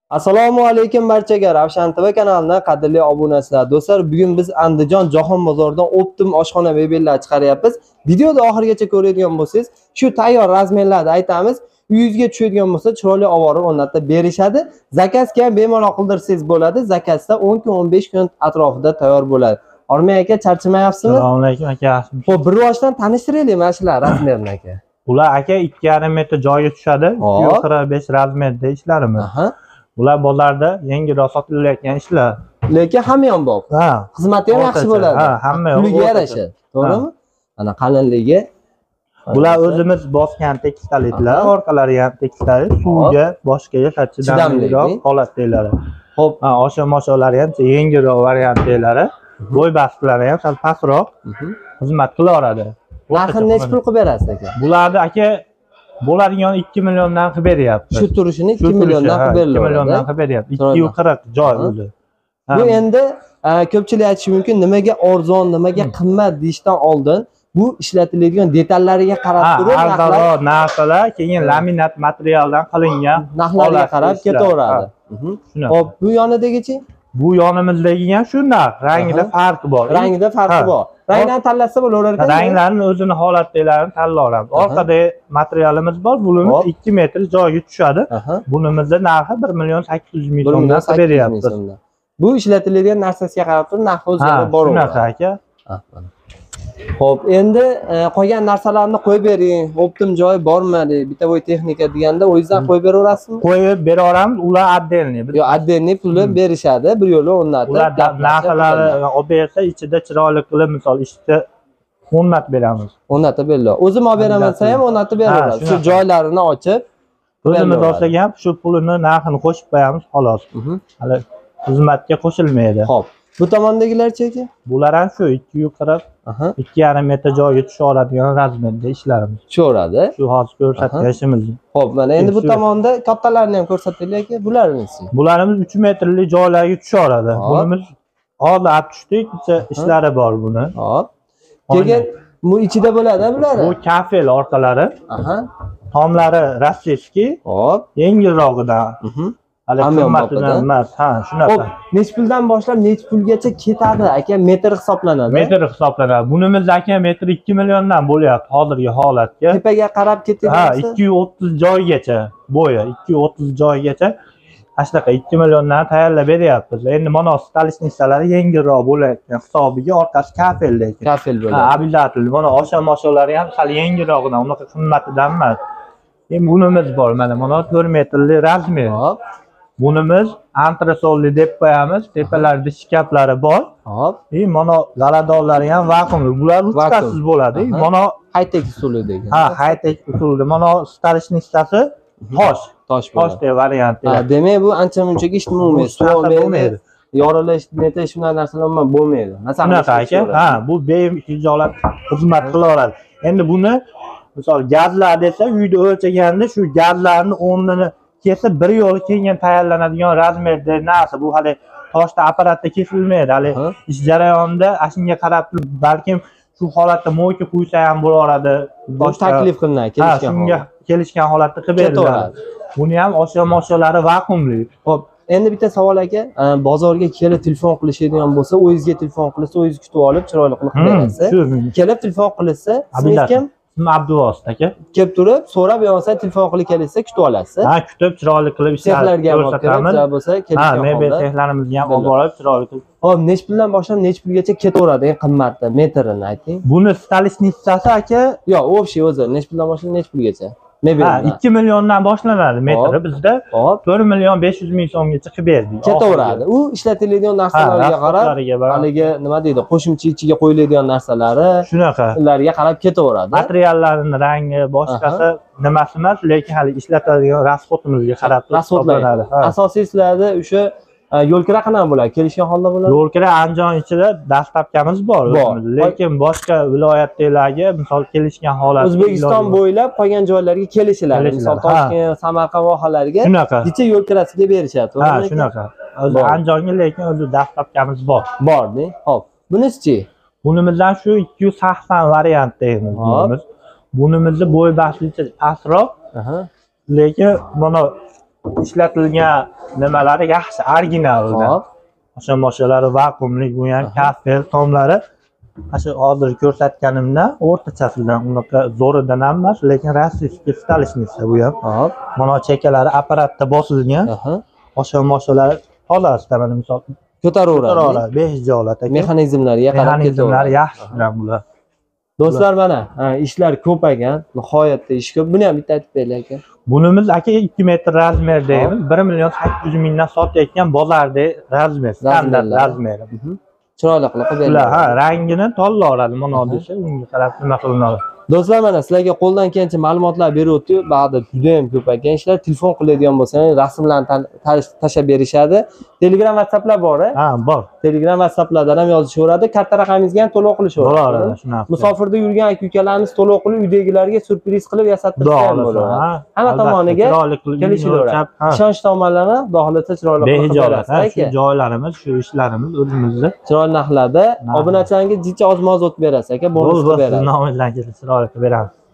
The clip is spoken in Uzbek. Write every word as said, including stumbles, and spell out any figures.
Assalomu alaykum barchaga. Ravshan T V kanalining qadrli obunachilar. Do'stlar, bugun biz Andijon Jahon bozoridan Optim oshxona mebellar chiqaryapmiz. Videoni oxirigacha ko'radigan bo'lsangiz, shu tayyor razmerlarni aytamiz. Uyingizga tushadigan bo'lsa, chiroyli oborib o'rnatib berishadi. Zakazga ham bemalol qildirsangiz bo'ladi. Zakazda o'n kun o'n besh kun atrofida tayyor bo'ladi. Ormay aka, charchamayapsizmi? Assalomu alaykum aka. Xo'p, bir rivojdan tanishtiraylik mana shular razmerni aka. Ular aka ikki yarim metr joyga tushadi. qirq besh razmerda ishlarimiz. Aha. Ular bozorda yengilroq sotilayotgan ishlar. Lekin hamma ham bor. Ha, xizmati ham yaxshi bo'ladi. Ha, hamma puliga yarasha. To'g'rimi? Mana qalinligi. Bular o'zimiz bosgan tekistalliklar, orqalari ham tekistalit, suvga, boshqaga chidamliroq holatdalari. Xo'p, ha, osha-moshalari ham yengilroq variantlari, bo'y bastlari ham sal pastroq xizmat qilaveradi. Narxini necha pul qilib berasiz aka? Bularni aka bo'ladigan ikki milliondan qilib beryapti. Shu turishini ikki milliondan qilib beriladi. ikki milliondan qilib beryapti. ikki yuz qirq joy o'zi. Bu endi ko'pchilik aytishi mumkin, nimaga arzon, nimaga qimmat deyishdan oldin bu ishlatiladigan detallariga qarab turib narxlar, narxlar keyin laminat materialdan qilingan narxlarga qarab ketaveradi. Xo'p, bu yonidagichi? Bu yonimizdagi ham shu narx, rangida farqi bor. Rangida farqi bor. Rangdan tanlasa bo'laver ekan. Ranglarni o'zini holatdalarini tanlayveramiz. Orqada materialimiz bor, bunimiz ikki metr joyga tushadi. Bunimizda narxi bir million sakkiz yuz ming so'mdan beryapmiz. Bu ishlatiladigan narsasiga qarab turib narxi o'zgarib boraveradi. Shunaqa aka. Xo'p, endi qolgan narsalarni qo'yib bering. Optim joyi bormi? Bitta voy texnika deganda o'zingizdan qo'yib beraverasizmi? Qo'yib beraveramiz, ular отдельный. Yo'q, отдельный pulni berishadi, bir yo'li o'rnatib. Ular narxlari olib bersa, ichida chiroyli qilib, misol ishda o'rnatib beramiz. O'rnatib beriladi. O'zim olib beraman desa ham o'rnatib beraveradi. Shu joylarini ochib, o'zimiz olsak ham shu pulini narxini qo'shib qo'yamiz, xolos. Hali xizmatga qo'shilmaydi. Xo'p. Bu tomondagilarchi aka? Bular ham shu ikki yuz qirq, ikki yarim metr joyga tushaveradigan razmerda ishlarimiz. Tushaveradi. Shu hozir ko'rsatgan ishimiz. Xo'p, mana endi bu tomonda kattalarini ham ko'rsataylik aka. Bularnisi. Bularimiz uch metrli joylarga tushaveradi. Bunimiz hozir olib tushdik, ishlari bor buni. Hop. Keyin bu ichida bo'ladi bular. Bu kafel orqalari. Aha. Tomlari rossiyskiy. Hop. Yengilroqidan. Hali qimmatdan emas. Ha, shunaqa. Xo'p, nech puldan boshlab nech pulgacha ketadi aka? Metr hisoblanadi. Metr hisoblanadi. Bunimiz aka metr ikki milliondan bo'lyapti hozirgi holatga. Tepaga qarab ketaversa. Ha, ikki yuz o'ttiz joygacha bo'yi, ikki yuz o'ttiz joygacha ashlaqa ikki milliondan tayyorlab beryapmiz. Endi mana stalishnisalari yengilroq bo'layotgan hisobiga orqasi kafel lekin. Kafel bo'ladi. Ha, обязательно. Mana osha-moshalari ham hali yengilroqdan, unaqa qimmatidan emas. Endi bunimiz bor, mana mana to'rt metrli razmer. Hop. Bunimiz antresolli deb qo'yamiz. Tepalarida shkaplari bor. Hop. E, mana galadonlari ham vakuumli. Bular ruchkasiz bo'ladi. Mana high-tech usuli degan. Ha, high-tech usulda. Mana stalishnisasi tosh. Tosh Tosh deb varianti. Ha, demak bu ancha munchaga ish bo'lmaydi. Yorilish, netish shunday narsalar bo'lmaydi. Masalan, shunaqa aka. Ha, bu behijolat xizmat qilaveradi. Endi buni misol gazlar desa, uyda o'lchaganda shu gazlarni o'rnini kesib bir yo'l keyin tayyorlanadigan razmerda narsa. Bu hali toshda apparatda kesilmaydi. Hali ish jarayonida ashunga qarab turib balkim shu holatda mo'yka quysa ham bo'laveradi. Bosh taklif qilinadi, kelishgan. Shunga kelishgan holatda qilib beriladi. Buni ham osha-moshalari vakuumli. Xo'p, endi bitta savol aka, bozorga kelib telefon qilishadigan bo'lsa, o'zingizga telefon qilsa, o'zingiz kutib olib, chiroyli qilib berasiz. Kelib telefon qilsa, siz kim? Abduvosit aka. Kelib turib, so'rab yo'qsa telefon qilib kelsa, kutib olasiz. Ha, kutib chiroyli qilib ishlarga ko'rsatamiz. bo'lsa, kelishgan holda. Mebel texlarimizga ham olib borib chiroyli qilib. Xo'p, nech puldan boshlab nech pulgacha ketaveradi, eng qimmatda metrini ayting. Buni stalishnisasi aka, yo'q, общий o'zi nech puldan boshlab nech pulgacha? Ha, ikki milliondan boshlanadi metri bizda. to'rt million besh yuz ming so'mgacha qilib berdik. Ketaveradi. U ishlatiladigan narsalarga qarab, haligi nima deydi, qo'shimcha ichiga qo'yiladigan narsalari, shunaqa. Ularga qarab ketaveradi. Materiallarining rangi, boshqasi nimasi emas, lekin hali ishlatadigan rasxodimizga qarab hisoblanadi. Asosiy sizlarda o'sha yo'lkira qanaqa bo'ladi? Kelishgan holda bo'ladi? Yo'lkira Andijon ichida dastlabkamiz bor o'zimiz, lekin boshqa viloyatlarga misol kelishgan holat. O'zbekiston bo'ylab qolgan joylarga kelishiladi. Misol Toshkent, Samarqand vohalariga kecha yo'lkirasiga berishadi, to'g'rimi? Ha, shunaqa. O'zi Andijonga lekin o'zi dastlabkamiz bor. Bor-da. Xo'p. Bunisi-chi? Bunimizdan shu ikki yuz sakson variant deymiz bunimiz. Bunimizda bo'y bastlicha pastroq. Lekin mana ishlatilgan nimalari yaxshi, original. Hop. O'sha moshalari vakuumli bo'lgan, kafel tomlari shu hozir ko'rsatganimdan o'rtachasidan, unaqa zo'ridan ham emas, lekin rossiyskiy stolishniца bu ham. Hop. Mana chekalari apparatda bosilgan. Aha. O'sha moshalar tozasida mana misol Ko'taraveradi. ko'taraveradi, besh jolat aka. Mexanizmlariga qarab Mexanizmlari ketaveradi. yaxshi bilan bular. Do'stlar mana, ha, ishlar ko'paygan, nihoyatda ish ko'p. Buni ham bitta aytib beraylik aka. Bunimiz aka ikki metr razmerdaymiz. bir million sakkiz yuz mingdan sotayotgan bozorda razmer, standart razmer. Chiroyli qilib Ular beriladi. ha, rangini tanlayveradi, mana desa, unga qarab nima qilinadi. Do'stlar mana sizlarga qo'ldan kelgancha ma'lumotlar berib o'tib, ba'da juda ham ko'paygan ishlar. Telefon qiladigan bo'lsangiz, rasmlarni tashlab berishadi. Telegram, WhatsApplar bor, Ha, bor. Telegram, WhatsApplardan ham yozishaveradi. Katta raqamingizga ham to'lov qilishaveradi. Bo'laveradi shunaqa. Musofirda yurgan aka-ukalarimiz to'lov qilib, uydagilarga surpriz qilib yasattirsa ham bo'ladi. Hamma tomoniga kelishaveradi. Ishonch tomonlama, xudo xolasa chiroyli qilib berasiz Behijolat, aka. shu joylarimiz, shu ishlarimiz o'zimizda. Chiroyli narxlarda obunachilarga jicha ozmoz o'tib berasiz aka, bonus qilib berasiz. Nomingizdan kelsa chiroyli qilib beramiz.